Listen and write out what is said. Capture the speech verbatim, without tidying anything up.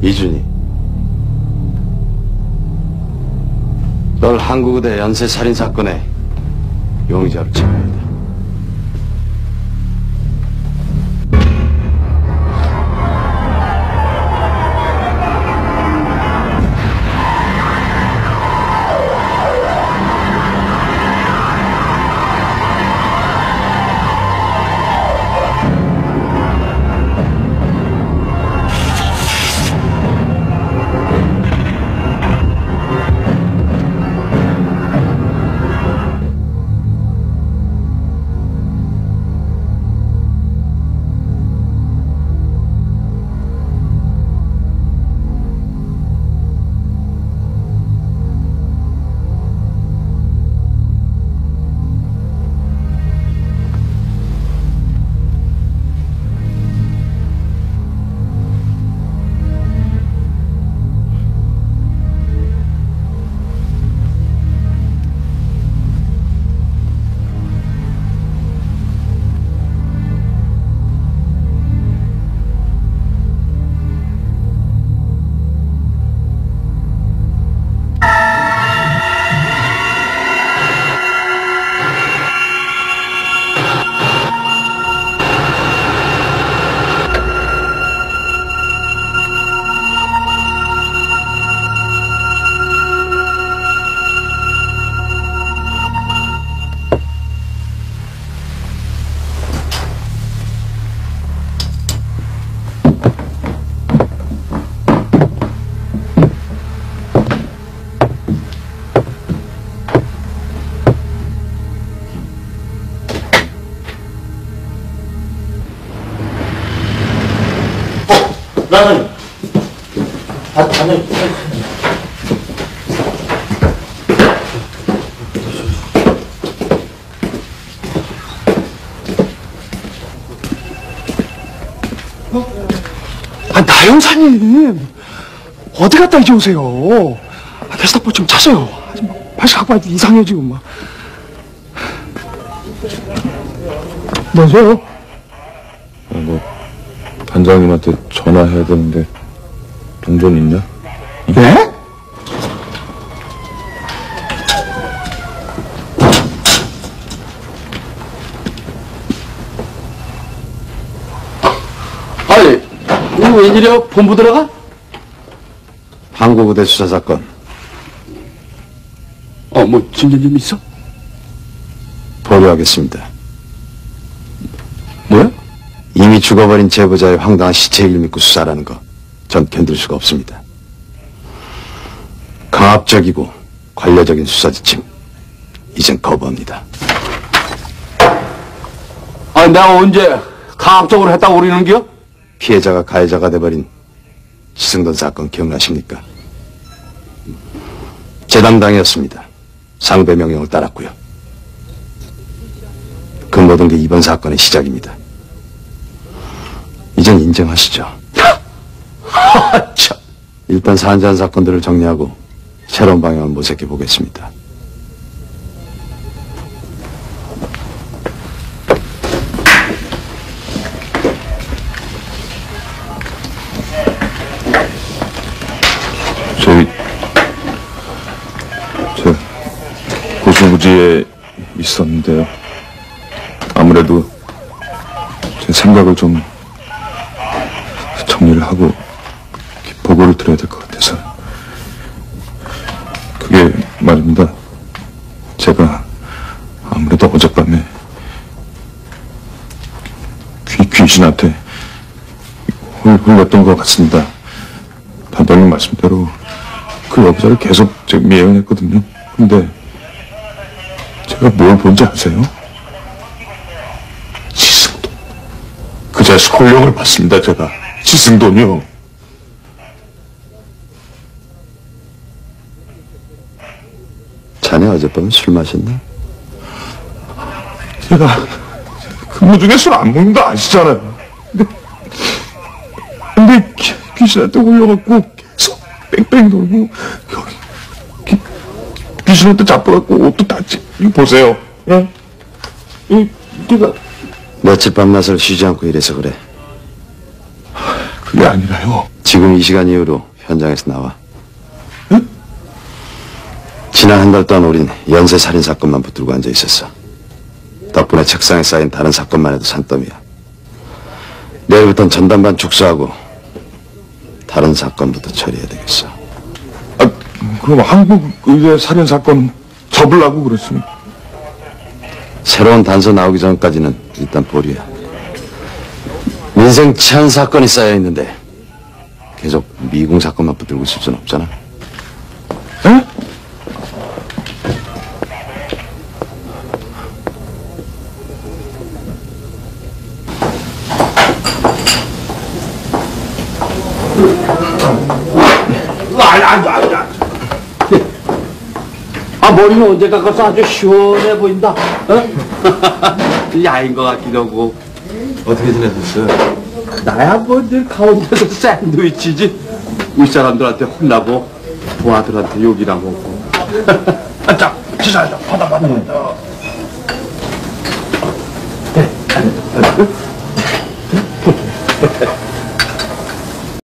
이준희, 널 한국의대 연쇄 살인 사건의 용의자로 체포해야 돼. 나는 아, 나는 아, 나영사님 어디 갔다 이제 오세요? 아, 게스트하우스 좀 찾아요. 빨리 갖고 와야지. 이상해 지금 막. 뭐세요? 아, 뭐 반장님한테 전화해야 되는데 동전 있냐? 네? 아니, 이거 웬일이야? 본부 들어가? 한국의대 수사 사건. 어, 뭐 진전 좀 있어? 보류하겠습니다. 뭐야? 이미 죽어버린 제보자의 황당한 시체를 믿고 수사라는 거, 전 견딜 수가 없습니다. 강압적이고 관료적인 수사 지침, 이젠 거부합니다. 아, 내가 언제 강압적으로 했다고 그러는겨? 피해자가 가해자가 돼버린 지승돈 사건 기억나십니까? 제 담당이었습니다. 상배 명령을 따랐고요. 그 모든 게 이번 사건의 시작입니다. 이젠 인정하시죠? 참. 일단 산재한 사건들을 정리하고 새로운 방향을 모색해 보겠습니다. 저희 저 고수부지에 있었는데요. 아무래도 제 생각을 좀 정리를 하고 보고를 드려야 될 것 같아서. 그게 말입니다. 제가 아무래도 어젯밤에 귀, 귀신한테 홀, 홀렸던 것 같습니다. 단장님 말씀대로 그 여자를 계속 지금 예언했거든요. 근데 제가 뭘 본지 아세요? 지승돈. 그 자식 홀령을 봤습니다, 제가. 지승돈이요. 자네 어젯밤에 술 마셨나? 제가 근무 중에 술 안 먹는 거 아시잖아요. 근데, 근데 귀, 귀신한테 홀려갖고 계속 뺑뺑 돌고 여기 귀, 귀신한테 잡혀갖고 옷도 다 찢. 이거 보세요. 예? 이 네가 며칠 밤낮을 쉬지 않고 일해서 그래. 그게 아니라요. 지금 이 시간 이후로 현장에서 나와. 지난 한 달 동안 우린 연쇄 살인 사건만 붙들고 앉아 있었어. 덕분에 책상에 쌓인 다른 사건만 해도 산더미야. 내일부터는 전담반 축소하고 다른 사건부터 처리해야 되겠어. 아, 그럼 한국 의대 살인 사건 접으려고 그랬습니다. 새로운 단서 나오기 전까지는 일단 보류야. 민생 치안 사건이 쌓여있는데 계속 미궁 사건만 붙들고 있을 순 없잖아. 에? 아, 머리는 언제 깎아서 아주 시원해 보인다. 어? 야인 것 같기도 하고. 어떻게 지내셨어요? 나야 뭐 늘 가운데서 샌드위치지. 윗사람들한테 혼나고 부하들한테 욕이나 먹고. 아, 자, 지사야, 받아, 받아, 받아.